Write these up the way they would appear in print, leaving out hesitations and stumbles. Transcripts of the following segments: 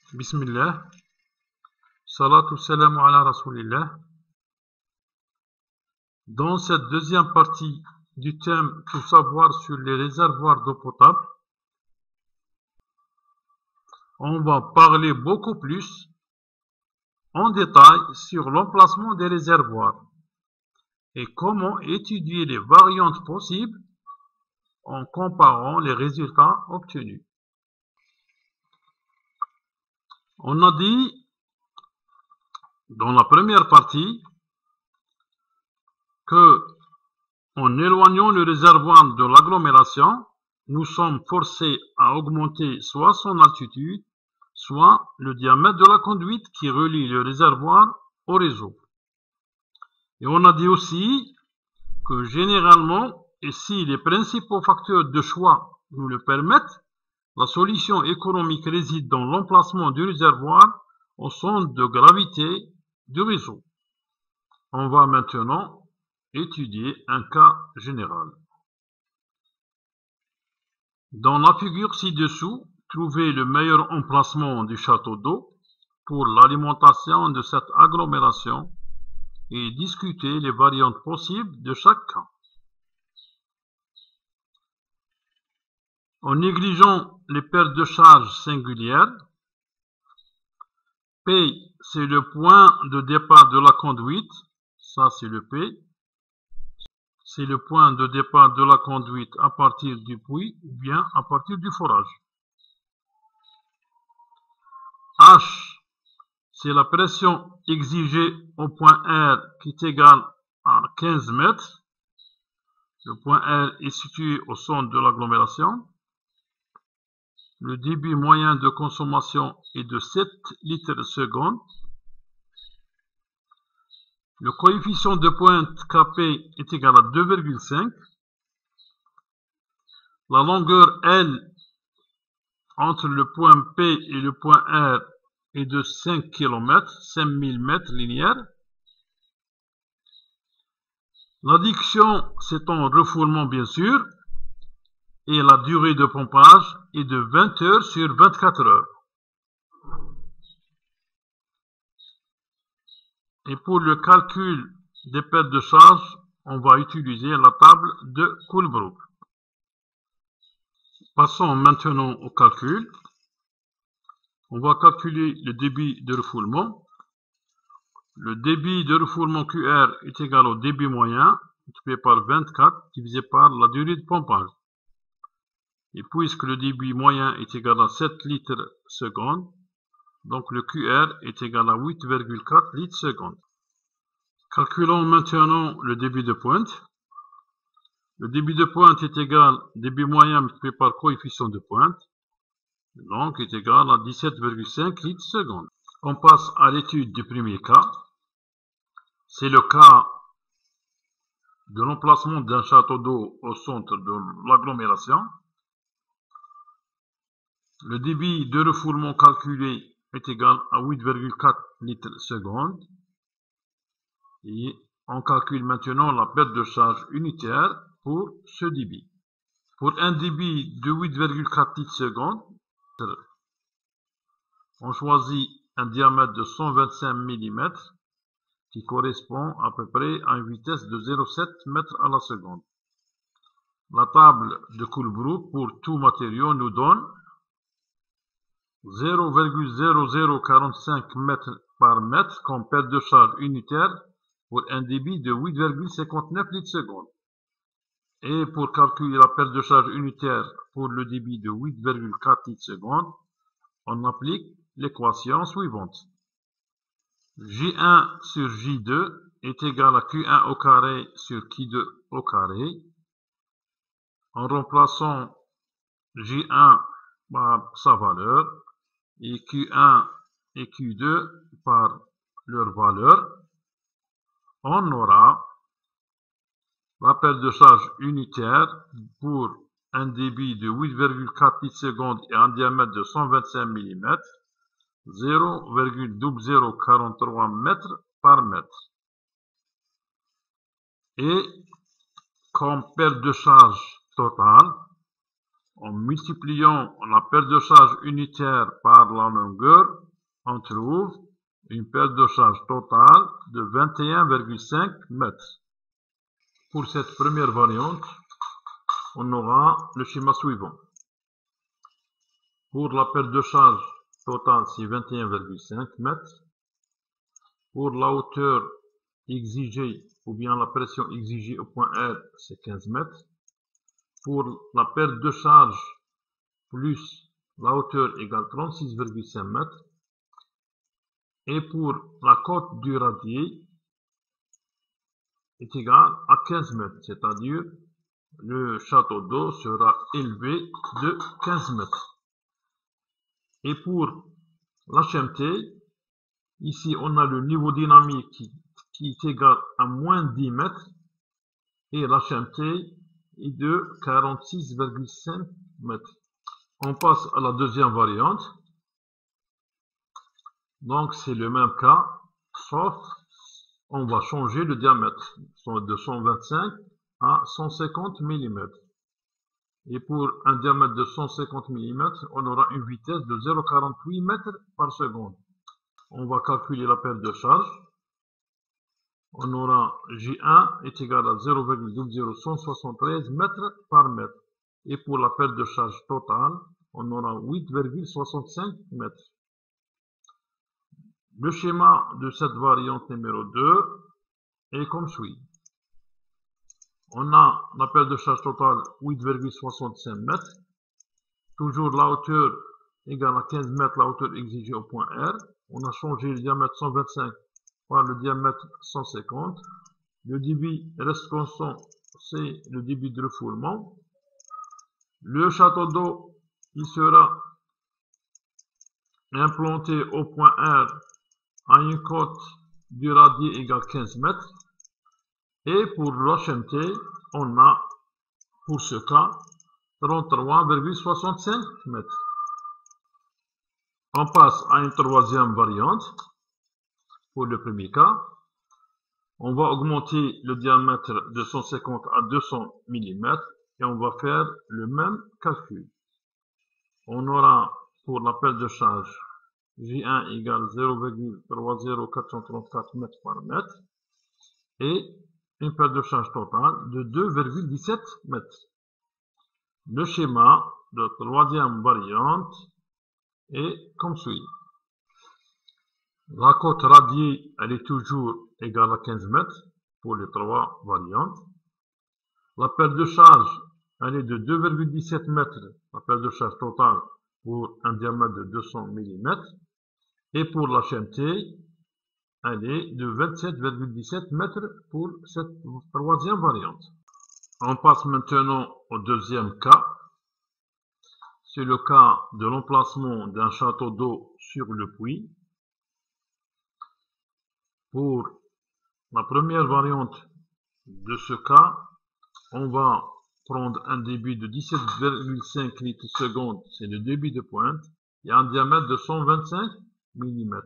Bismillah, salatu salamu ala rasulillah. Dans cette deuxième partie du thème Tout savoir sur les réservoirs d'eau potable, on va parler beaucoup plus en détail sur l'emplacement des réservoirs et comment étudier les variantes possibles en comparant les résultats obtenus. On a dit dans la première partie que en éloignant le réservoir de l'agglomération, nous sommes forcés à augmenter soit son altitude, soit le diamètre de la conduite qui relie le réservoir au réseau. Et on a dit aussi que généralement, et si les principaux facteurs de choix nous le permettent, la solution économique réside dans l'emplacement du réservoir au centre de gravité du réseau. On va maintenant étudier un cas général. Dans la figure ci-dessous, trouvez le meilleur emplacement du château d'eau pour l'alimentation de cette agglomération et discutez les variantes possibles de chaque cas. En négligeant les pertes de charge singulières, P, c'est le point de départ de la conduite, ça c'est le P, c'est le point de départ de la conduite à partir du puits ou bien à partir du forage. H, c'est la pression exigée au point R qui est égale à 15 mètres. Le point R est situé au centre de l'agglomération. Le débit moyen de consommation est de 7 litres seconde. Le coefficient de pointe Kp est égal à 2,5. La longueur L entre le point P et le point R est de 5 km, 5000 mètres linéaires. L'adduction, c'est en refoulement bien sûr, et la durée de pompage est de 20 heures sur 24 heures. Et pour le calcul des pertes de charge, on va utiliser la table de Coolbrook. Passons maintenant au calcul. On va calculer le débit de refoulement. Le débit de refoulement QR est égal au débit moyen, multiplié par 24, divisé par la durée de pompage. Et puisque le débit moyen est égal à 7 litres seconde, donc le QR est égal à 8,4 litres seconde. Calculons maintenant le débit de pointe. Le débit de pointe est égal au débit moyen multiplié par coefficient de pointe, donc est égal à 17,5 litres seconde. On passe à l'étude du premier cas. C'est le cas de l'emplacement d'un château d'eau au centre de l'agglomération. Le débit de refoulement calculé est égal à 8,4 litres seconde. Et on calcule maintenant la perte de charge unitaire pour ce débit. Pour un débit de 8,4 litres seconde, on choisit un diamètre de 125 mm qui correspond à peu près à une vitesse de 0,7 mètres à la seconde. La table de Coolbrook pour tout matériau nous donne 0,0045 mètres par mètre comme perte de charge unitaire pour un débit de 8,59 litres seconde. Et pour calculer la perte de charge unitaire pour le débit de 8,4 litres seconde, on applique l'équation suivante. J1 sur J2 est égal à Q1 au carré sur Q2 au carré. En remplaçant J1 par sa valeur et Q1 et Q2 par leur valeur, on aura la perte de charge unitaire pour un débit de 8,4 litres seconde et un diamètre de 125 mm, 0,0043 mètres par mètre. Et comme perte de charge totale, En multipliant la perte de charge unitaire par la longueur, on trouve une perte de charge totale de 21,5 mètres. Pour cette première variante, on aura le schéma suivant. Pour la perte de charge totale, c'est 21,5 mètres. Pour la hauteur exigée, ou bien la pression exigée au point R, c'est 15 mètres. Pour la perte de charge plus la hauteur égale 36,5 mètres. Et pour la cote du radier est égale à 15 mètres, c'est-à-dire le château d'eau sera élevé de 15 mètres. Et pour l'HMT, ici on a le niveau dynamique qui est égal à moins 10 mètres et l'HMT est de 46,5 mètres. On passe à la deuxième variante. Donc c'est le même cas, sauf on va changer le diamètre de 125 à 150 mm. Et pour un diamètre de 150 mm, on aura une vitesse de 0,48 mètres par seconde. On va calculer la perte de charge. On aura J1 est égal à 0,00173 mètres par mètre. Et pour la perte de charge totale, on aura 8,65 mètres. Le schéma de cette variante numéro 2 est comme suit. On a la perte de charge totale 8,65 mètres. Toujours la hauteur égale à 15 mètres, la hauteur exigée au point R. On a changé le diamètre 125 par le diamètre 150. Le débit reste constant, c'est le débit de refoulement. Le château d'eau, il sera implanté au point R à une cote du radier égale 15 mètres. Et pour l'HMT, on a, pour ce cas, 33,65 mètres. On passe à une troisième variante. Pour le premier cas, on va augmenter le diamètre de 150 à 200 mm et on va faire le même calcul. On aura pour la perte de charge J1 égale 0,30434 mètres par mètre et une perte de charge totale de 2,17 mètres. Le schéma de troisième variante est comme suit. La cote radiée, elle est toujours égale à 15 mètres pour les trois variantes. La perte de charge, elle est de 2,17 mètres, la perte de charge totale pour un diamètre de 200 mm. Et pour l'HMT, elle est de 27,17 mètres pour cette troisième variante. On passe maintenant au deuxième cas. C'est le cas de l'emplacement d'un château d'eau sur le puits. Pour la première variante de ce cas, on va prendre un débit de 17,5 litres seconde, c'est le débit de pointe, et un diamètre de 125 mm.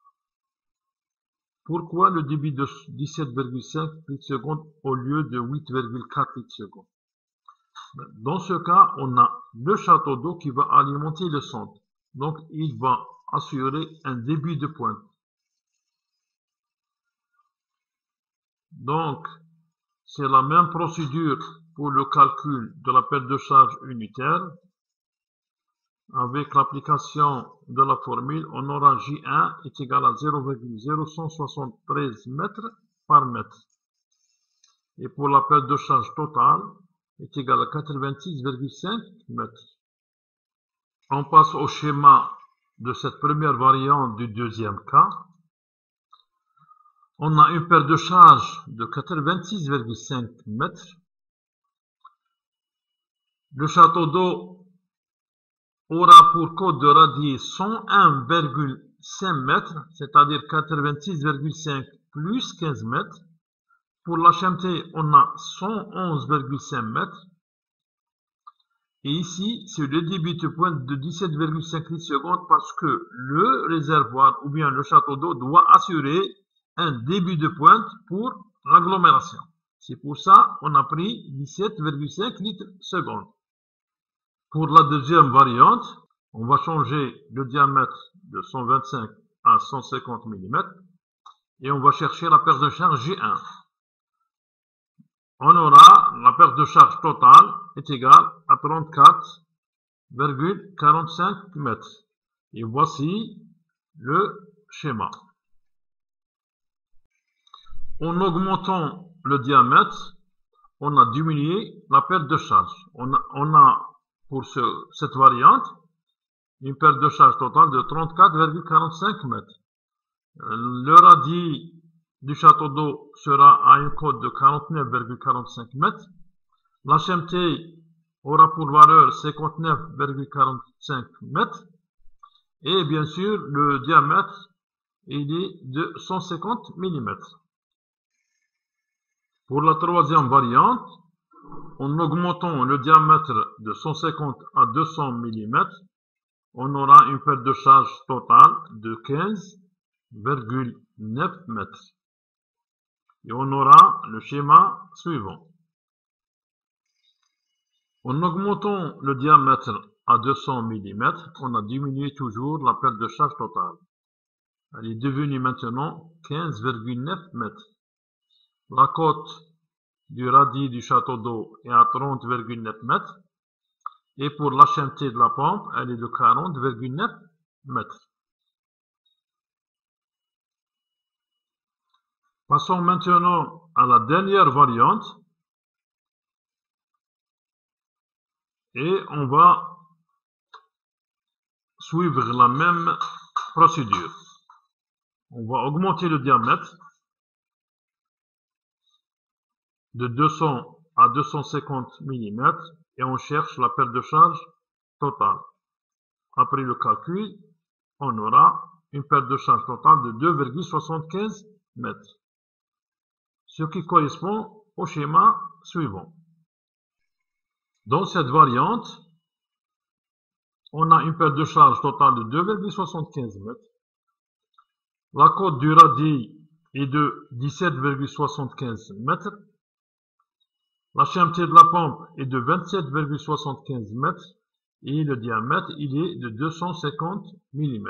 Pourquoi le débit de 17,5 litres seconde au lieu de 8,4 litres seconde? Dans ce cas, on a le château d'eau qui va alimenter le centre. Donc, il va assurer un débit de pointe. Donc, c'est la même procédure pour le calcul de la perte de charge unitaire. Avec l'application de la formule, on aura J1 est égal à 0,0173 mètres par mètre. Et pour la perte de charge totale, est égal à 86,5 mètres. On passe au schéma de cette première variante du deuxième cas. On a une perte de charge de 86,5 mètres. Le château d'eau aura pour cote de radier 101,5 mètres, c'est-à-dire 86,5 plus 15 mètres. Pour l'HMT, on a 111,5 mètres. Et ici, c'est le débit de pointe de 17,5 litres seconde parce que le réservoir ou bien le château d'eau doit assurer un débit de pointe pour l'agglomération. C'est pour ça qu'on a pris 17,5 litres seconde. Pour la deuxième variante, on va changer le diamètre de 125 à 150 mm et on va chercher la perte de charge J1. On aura la perte de charge totale est égale à 34,45 mètres. Et voici le schéma. En augmentant le diamètre, on a diminué la perte de charge. On a pour cette variante une perte de charge totale de 34,45 mètres. Le radis du château d'eau sera à une cote de 49,45 mètres. L'HMT aura pour valeur 59,45 mètres. Et bien sûr, le diamètre il est de 150 mm. Pour la troisième variante, en augmentant le diamètre de 150 à 200 mm, on aura une perte de charge totale de 15,9 mètres. Et on aura le schéma suivant. En augmentant le diamètre à 200 mm, on a diminué toujours la perte de charge totale. Elle est devenue maintenant 15,9 mètres. La cote du radis du château d'eau est à 30,9 mètres. Et pour l'HMT de la pompe, elle est de 40,9 mètres. Passons maintenant à la dernière variante. Et on va suivre la même procédure. On va augmenter le diamètre de 200 à 250 mm et on cherche la perte de charge totale. Après le calcul, on aura une perte de charge totale de 2,75 mètres, ce qui correspond au schéma suivant. Dans cette variante, on a une perte de charge totale de 2,75 mètres. La cote du radis est de 17,75 mètres. L'HMT de la pompe est de 27,75 mètres et le diamètre il est de 250 mm.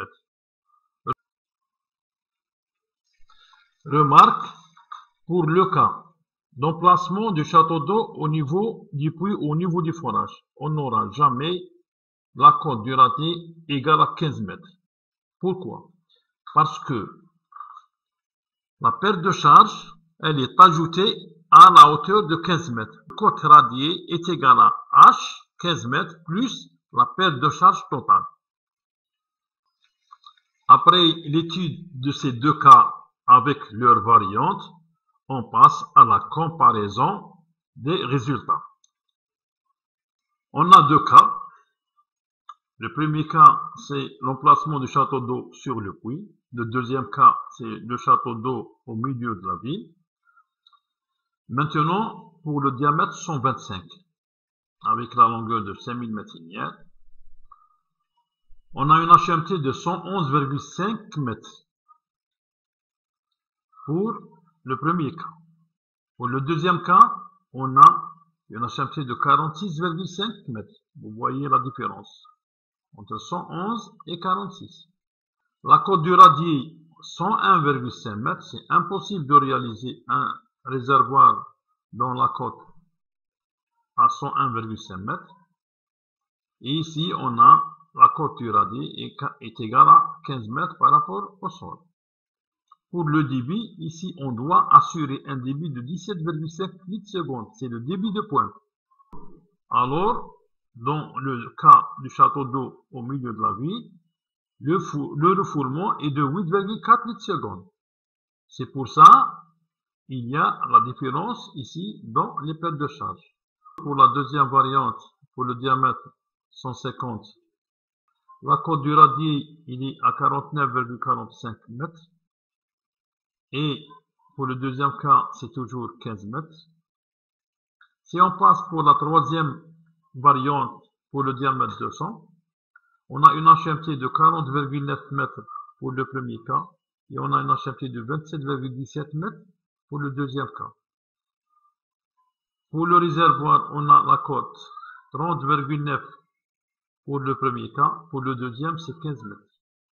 Remarque, pour le cas d'emplacement du château d'eau au niveau du puits ou au niveau du forage, on n'aura jamais la cote du radis égale à 15 mètres. Pourquoi? Parce que la perte de charge, elle est ajoutée à la hauteur de 15 mètres. La cote radiée est égale à H, 15 mètres, plus la perte de charge totale. Après l'étude de ces deux cas avec leurs variantes, on passe à la comparaison des résultats. On a deux cas. Le premier cas, c'est l'emplacement du château d'eau sur le puits. Le deuxième cas, c'est le château d'eau au milieu de la ville. Maintenant, pour le diamètre 125, avec la longueur de 5000 mètres linéaires, on a une HMT de 111,5 mètres pour le premier cas. Pour le deuxième cas, on a une HMT de 46,5 mètres. Vous voyez la différence entre 111 et 46. La cote du radis, 101,5 mètres. C'est impossible de réaliser un réservoir dans la cote à 101,5 mètres. Et ici, on a la cote du radis est égale à 15 mètres par rapport au sol. Pour le débit, ici, on doit assurer un débit de 17,5 litres secondes. C'est le débit de pointe. Alors, dans le cas du château d'eau au milieu de la ville, le refoulement est de 8,4 litres secondes. C'est pour ça il y a la différence ici dans les pertes de charge. Pour la deuxième variante, pour le diamètre 150, la cote du radis il est à 49,45 mètres. Et pour le deuxième cas, c'est toujours 15 mètres. Si on passe pour la troisième variante, pour le diamètre 200, on a une HMT de 40,9 mètres pour le premier cas et on a une HMT de 27,17 mètres pour le deuxième cas. Pour le réservoir, on a la cote 30,9 pour le premier cas. Pour le deuxième, c'est 15 mètres.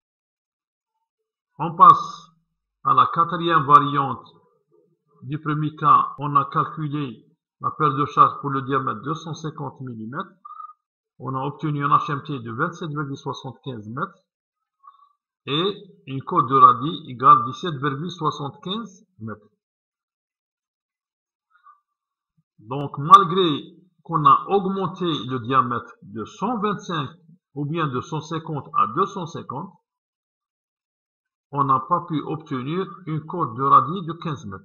On passe à la quatrième variante du premier cas. On a calculé la paire de charge pour le diamètre 250 mm. On a obtenu un HMT de 27,75 mètres et une côte de radis égale 17,75 mètres. Donc, malgré qu'on a augmenté le diamètre de 125 ou bien de 150 à 250, on n'a pas pu obtenir une côte de radis de 15 mètres.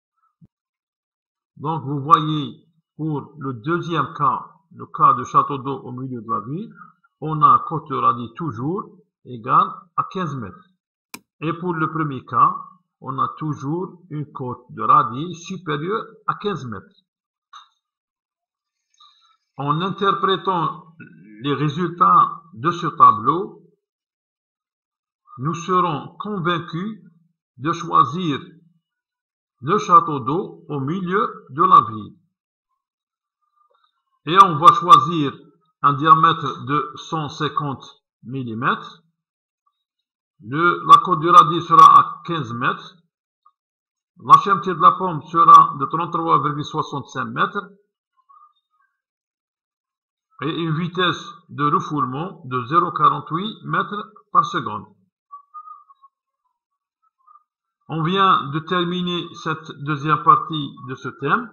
Donc, vous voyez, pour le deuxième cas, le cas de château d'eau au milieu de la ville, on a côte de radis toujours égale à 15 mètres. Et pour le premier cas, on a toujours une côte de radis supérieure à 15 mètres. En interprétant les résultats de ce tableau, nous serons convaincus de choisir le château d'eau au milieu de la ville. Et on va choisir un diamètre de 150 mm. La côte du radis sera à 15 mètres. L'HMT de la pomme sera de 33,65 mètres. Et une vitesse de refoulement de 0,48 mètres par seconde. On vient de terminer cette deuxième partie de ce thème.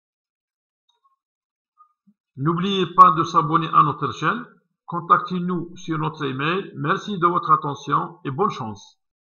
N'oubliez pas de s'abonner à notre chaîne. Contactez-nous sur notre email. Merci de votre attention et bonne chance.